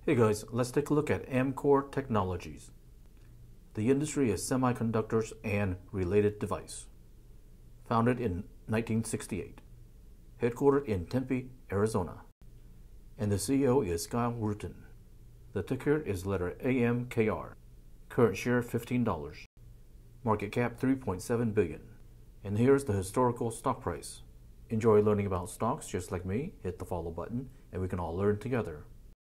Hey guys, let's take a look at Amkor Technologies. The industry is semiconductors and related device. Founded in 1968. Headquartered in Tempe, Arizona. And the CEO is Kyle Rutten. The ticker is letter AMKR. Current share $15. Market cap $3.7 billion. And here's the historical stock price. Enjoy learning about stocks just like me? Hit the follow button and we can all learn together.